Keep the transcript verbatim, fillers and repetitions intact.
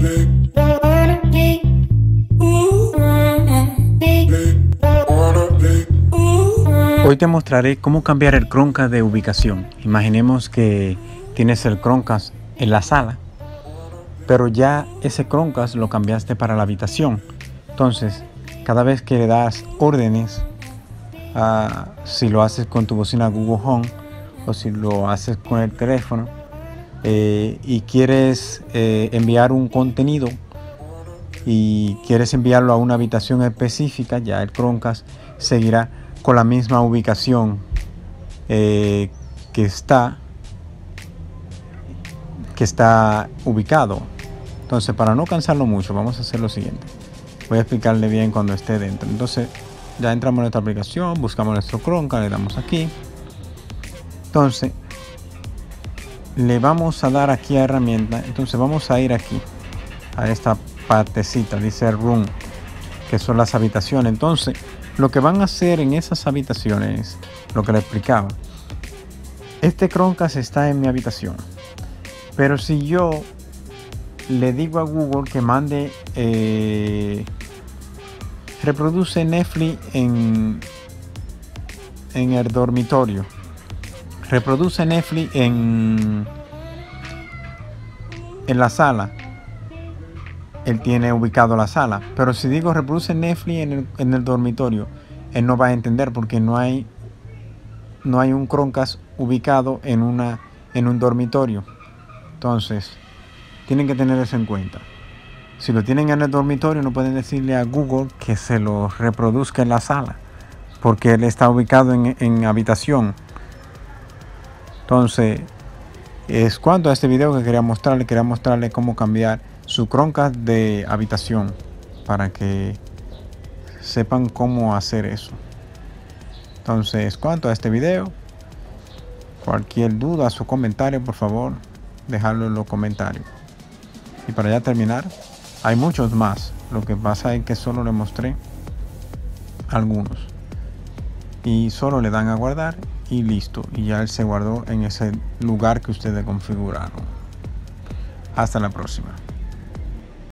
Hoy te mostraré cómo cambiar el Chromecast de ubicación. Imaginemos que tienes el Chromecast en la sala, pero ya ese Chromecast lo cambiaste para la habitación. Entonces, cada vez que le das órdenes, uh, si lo haces con tu bocina Google Home o si lo haces con el teléfono eh, y quieres eh, enviar un contenido y quieres enviarlo a una habitación específica, ya el Chromecast seguirá con la misma ubicación eh, que está que está ubicado. Entonces, para no cansarlo mucho, vamos a hacer lo siguiente. Voy a explicarle bien cuando esté dentro. Entonces, ya entramos en nuestra aplicación, buscamos nuestro Chromecast, le damos aquí. Entonces, le vamos a dar aquí a herramienta. Entonces, vamos a ir aquí a esta partecita, dice Room, que son las habitaciones. Entonces, lo que van a hacer en esas habitaciones, lo que le explicaba, este Chromecast está en mi habitación, pero si yo le digo a Google que mande eh, reproduce Netflix en en el dormitorio, reproduce Netflix en en la sala, él tiene ubicado la sala, pero si digo reproduce Netflix en el, en el dormitorio, él no va a entender porque no hay no hay un Chromecast ubicado en una en un dormitorio. Entonces tienen que tener eso en cuenta. Si lo tienen en el dormitorio, no pueden decirle a Google que se lo reproduzca en la sala porque él está ubicado en, en habitación. Entonces, es cuanto a este video que quería mostrarle. Quería mostrarle cómo cambiar su Chromecast de habitación para que sepan cómo hacer eso. Entonces, cuanto a este video, cualquier duda o comentario, por favor, dejarlo en los comentarios. Y para ya terminar, hay muchos más. Lo que pasa es que solo le mostré algunos y solo le dan a guardar y listo, y ya él se guardó en ese lugar que ustedes configuraron. Hasta la próxima.